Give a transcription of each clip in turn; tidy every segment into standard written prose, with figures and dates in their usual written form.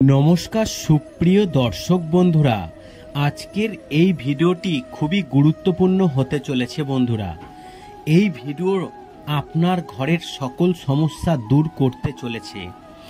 নমস্কার সুপ্রিয় দর্শক বন্ধুরা, আজকের এই ভিডিওটি খুবই গুরুত্বপূর্ণ হতে চলেছে বন্ধুরা। এই ভিডিও আপনার ঘরের সকল সমস্যা দূর করতে চলেছে।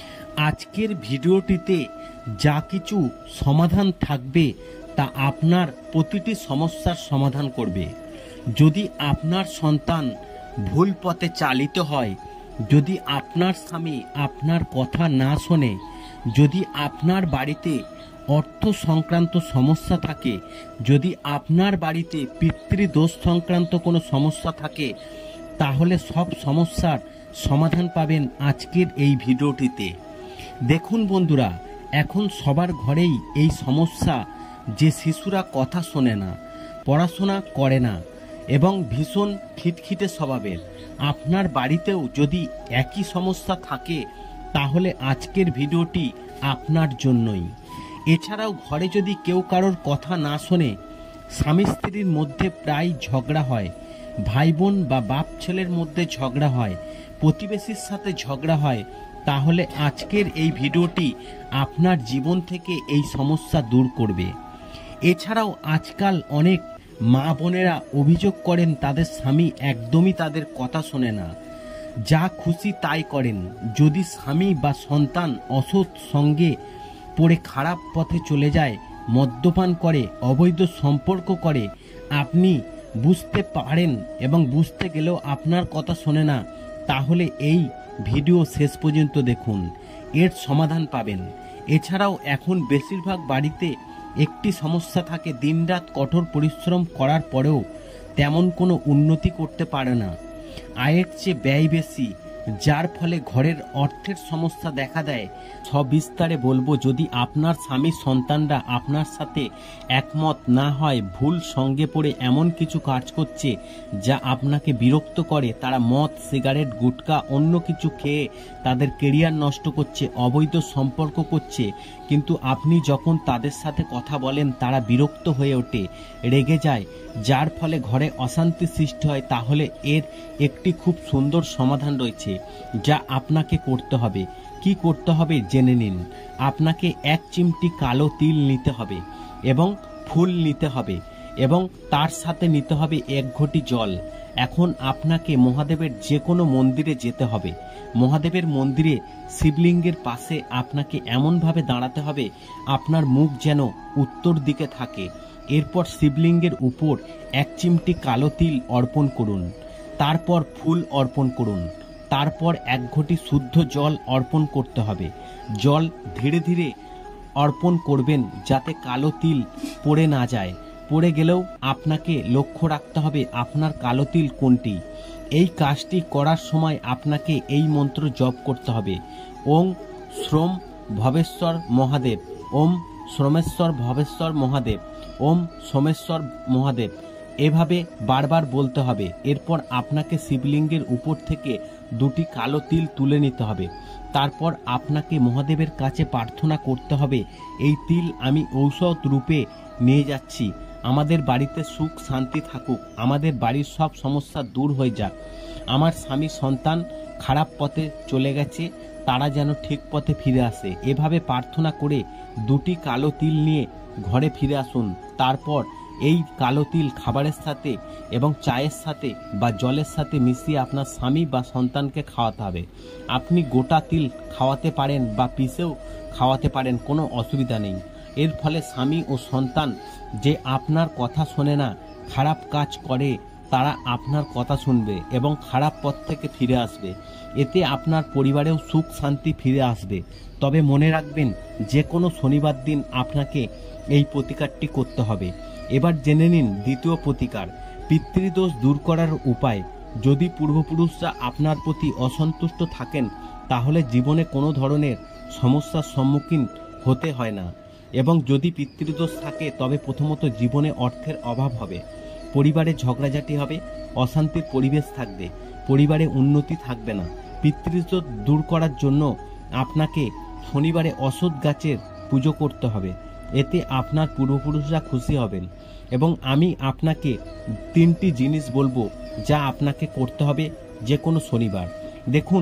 আজকের ভিডিওটিতে যা কিছু সমাধান থাকবে তা আপনার প্রতিটি সমস্যার সমাধান করবে। যদি আপনার সন্তান ভুল পথে চালিত হয়, যদি আপনার স্বামী আপনার কথা না শোনে, যদি আপনার বাড়িতে অর্থ সংক্রান্ত সমস্যা থাকে, যদি আপনার বাড়িতে পিতৃদোষ সংক্রান্ত কোনো সমস্যা থাকে, তাহলে সব সমস্যার সমাধান পাবেন আজকের এই ভিডিওটিতে। দেখুন বন্ধুরা, এখন সবার ঘরেই এই সমস্যা যে শিশুরা কথা শোনে না, পড়াশোনা করে না এবং ভীষণ খিটখিটে স্বভাবের। আপনার বাড়িতেও যদি একই সমস্যা থাকে তাহলে আজকের ভিডিওটি আপনার জন্যই। এছাড়াও ঘরে যদি কেউ কারোর কথা না শোনে, স্বামী স্ত্রীর মধ্যে প্রায় ঝগড়া হয়, ভাই বোন বা বাপ ছেলের মধ্যে ঝগড়া হয়, প্রতিবেশীর সাথে ঝগড়া হয়, তাহলে আজকের এই ভিডিওটি আপনার জীবন থেকে এই সমস্যা দূর করবে। এছাড়াও আজকাল অনেক মা বোনেরা অভিযোগ করেন তাদের স্বামী একদমই তাদের কথা শোনে না, যা খুশি তাই করেন। যদি স্বামী বা সন্তান অসৎ সঙ্গে পড়ে খারাপ পথে চলে যায়, মদ্যপান করে, অবৈধ সম্পর্ক করে, আপনি বুঝতে পারেন এবং বুঝতে গেলেও আপনার কথা শোনে না, তাহলে এই ভিডিও শেষ পর্যন্ত দেখুন, এর সমাধান পাবেন। এছাড়াও এখন বেশিরভাগ বাড়িতে একটি সমস্যা থাকে, দিনরাত কঠোর পরিশ্রম করার পরেও তেমন কোনো উন্নতি করতে পারে না, আয়ের চেয়ে ব্যয় বেশি, যার ফলে ঘরের অর্থের সমস্যা দেখা দেয়। সবিস্তারে বলবো। যদি আপনার স্বামী সন্তানরা আপনার সাথে একমত না হয়, ভুল সঙ্গে পড়ে এমন কিছু কাজ করছে যা আপনাকে বিরক্ত করে, তারা মদ, সিগারেট, গুটকা, অন্য কিছু খেয়ে তাদের কেরিয়ার নষ্ট করছে, অবৈধ সম্পর্ক করছে, কিন্তু আপনি যখন তাদের সাথে কথা বলেন তারা বিরক্ত হয়ে ওঠে, রেগে যায়, যার ফলে ঘরে অশান্তি সৃষ্টি হয়, তাহলে এর একটি খুব সুন্দর সমাধান রয়েছে যা আপনাকে করতে হবে। কি করতে হবে জেনে নিন। আপনাকে 1 চিমটি কালো তিল নিতে হবে এবং ফুল নিতে হবে এবং তার সাথে নিতে হবে 1 ঘটি জল। এখন আপনাকে মহাদেবের যে কোনো মন্দিরে যেতে হবে। মহাদেবের মন্দিরে শিবলিঙ্গের পাশে আপনাকে এমনভাবে দাঁড়াতে হবে আপনার মুখ যেন উত্তর দিকে থাকে। এরপর শিবলিঙ্গের উপর 1 চিমটি কালো তিল অর্পণ করুন, তারপর ফুল অর্পণ করুন, তারপর 1 ঘটি শুদ্ধ জল অর্পণ করতে হবে। জল ধীরে ধীরে অর্পণ করবেন যাতে কালো তিল পড়ে না যায়। পড়ে গেলেও আপনাকে লক্ষ্য রাখতে হবে আপনার কালো তিল কোনটি। এই কাজটি করার সময় আপনাকে এই মন্ত্র জপ করতে হবে। ওং শ্রম ভবেশ্বর মহাদেব, ওম শ্রমেশ্বর ভবেশ্বর মহাদেব, ওম সোমেশ্বর মহাদেব, এভাবে বারবার বলতে হবে। এরপর আপনাকে শিবলিঙ্গের উপর থেকে 2টি কালো তিল তুলে নিতে হবে। তারপর আপনাকে মহাদেবের কাছে প্রার্থনা করতে হবে, এই তিল আমি ঔষধ রূপে নিয়ে যাচ্ছি, আমাদের বাড়িতে সুখ শান্তি থাকুক, আমাদের বাড়ির সব সমস্যা দূর হয়ে যাক, আমার স্বামী সন্তান খারাপ পথে চলে গেছে, তারা যেন ঠিক পথে ফিরে আসে। এভাবে প্রার্থনা করে 2টি কালো তিল নিয়ে ঘরে ফিরে আসুন। তারপর এই কালো তিল খাবারের সাথে এবং চায়ের সাথে বা জলের সাথে মিশিয়ে আপনার স্বামী বা সন্তানকে খাওয়াতে হবে। আপনি গোটা তিল খাওয়াতে পারেন বা পিষেও খাওয়াতে পারেন, কোনো অসুবিধা নেই। এর ফলে স্বামী ও সন্তান যে আপনার কথা শোনে না, খারাপ কাজ করে, তারা আপনার কথা শুনবে এবং খারাপ পথ থেকে ফিরে আসবে। এতে আপনার পরিবারেও সুখ শান্তি ফিরে আসবে। তবে মনে রাখবেন, যে কোনো শনিবার দিন আপনাকে এই প্রতিকারটি করতে হবে। এবার জেনে নিন দ্বিতীয় প্রতিকার, পিতৃদোষ দূর করার উপায়। যদি পূর্বপুরুষরা আপনার প্রতি অসন্তুষ্ট থাকেন, তাহলে জীবনে কোনো ধরনের সমস্যার সম্মুখীন হতে হয় না। এবং যদি পিতৃদোষ থাকে তবে প্রথমত জীবনে অর্থের অভাব হবে, পরিবারে ঝগড়াঝাটি হবে, অশান্তির পরিবেশ থাকবে, পরিবারে উন্নতি থাকবে না। পিতৃদোষ দূর করার জন্য আপনাকে শনিবারে অশ্বত্থ গাছের পুজো করতে হবে, এতে আপনার পূর্বপুরুষরা খুশি হবেন। এবং আমি আপনাকে 3টি জিনিস বলবো যা আপনাকে করতে হবে যে কোনো শনিবার। দেখুন,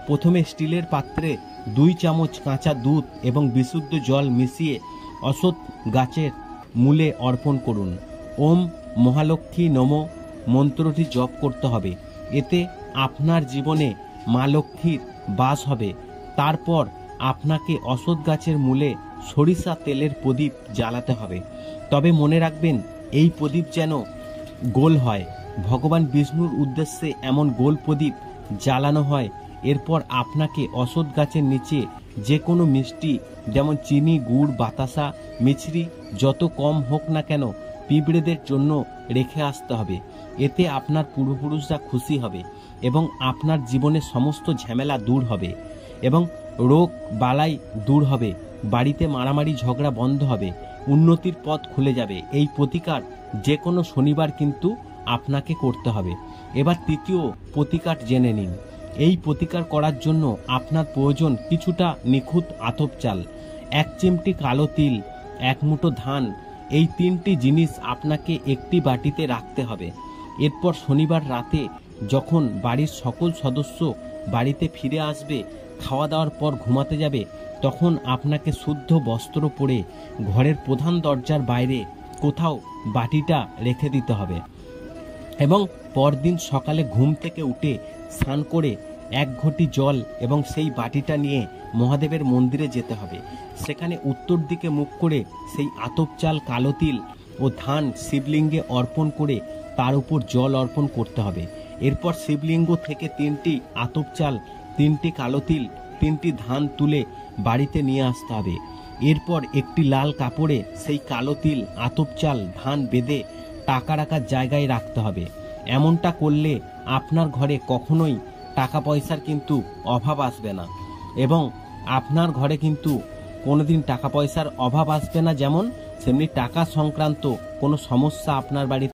প্রথমে স্টিলের পাত্রে 2 চামচ কাঁচা দুধ এবং বিশুদ্ধ জল মিশিয়ে অশ্বত্থ গাছের মূলে অর্পণ করুন। ওম মহালক্ষ্মী নমঃ মন্ত্রটি জপ করতে হবে। এতে আপনার জীবনে মা লক্ষ্মীর বাস হবে। তারপর আপনাকে অশ্বত্থ গাছের মূলে সরিষা তেলের প্রদীপ জ্বালাতে হবে। তবে মনে রাখবেন, এই প্রদীপ যেন গোল হয়। ভগবান বিষ্ণুর উদ্দেশ্যে এমন গোল প্রদীপ জ্বালানো হয়। এরপর আপনাকে অশ্বত্থ গাছের নিচে যে কোনো মিষ্টি, যেমন চিনি, গুড়, বাতাসা, মিছরি যত কম হোক না কেন, পিঁপড়েদের জন্য রেখে আসতে হবে। এতে আপনার পূর্বপুরুষরা খুশি হবে এবং আপনার জীবনের সমস্ত ঝামেলা দূর হবে এবং রোগ বালাই দূর হবে। বাড়িতে মারামারি ঝগড়া বন্ধ হবে, উন্নতির পথ খুলে যাবে। এই প্রতিকার যে কোনো শনিবার কিন্তু আপনাকে করতে হবে। এবার তৃতীয় প্রতিকার জেনে নিন। এই প্রতিকার করার জন্য আপনার প্রয়োজন কিছুটা নিখুঁত আতপ চাল, 1 চিমটি কালো তিল, 1 মুঠো ধান। এই 3টি জিনিস আপনাকে একটি বাটিতে রাখতে হবে। এরপর শনিবার রাতে যখন বাড়ির সকল সদস্য বাড়িতে ফিরে আসবে, খাওয়া দাওয়ার পর ঘুমাতে যাবে, তখন আপনাকে শুদ্ধ বস্ত্র পরে ঘরের প্রধান দরজার বাইরে কোথাও বাটিটা রেখে দিতে হবে এবং পরদিন সকালে ঘুম থেকে উঠে স্নান করে 1 ঘটি জল এবং সেই বাটিটা নিয়ে মহাদেবের মন্দিরে যেতে হবে। সেখানে উত্তর দিকে মুখ করে সেই আতপ চাল, কালো তিল ও ধান শিবলিঙ্গে অর্পণ করে তার উপর জল অর্পণ করতে হবে। এরপর শিবলিঙ্গ থেকে 3টি আতপ চাল, 3টি কালো তিল, 3টি ধান তুলে বাড়িতে নিয়ে আসতে হবে। এরপর একটি লাল কাপড়ে সেই কালো তিল, আতপ চাল, ধান বেঁধে টাকা রাখার জায়গায় রাখতে হবে। এমনটা করলে আপনার ঘরে কখনোই টাকা পয়সার কিন্তু অভাব আসবে না এবং আপনার ঘরে কিন্তু কোনোদিন টাকা পয়সার অভাব আসবে না। যেমন তেমনি টাকা সংক্রান্ত কোনো সমস্যা আপনার বাড়িতে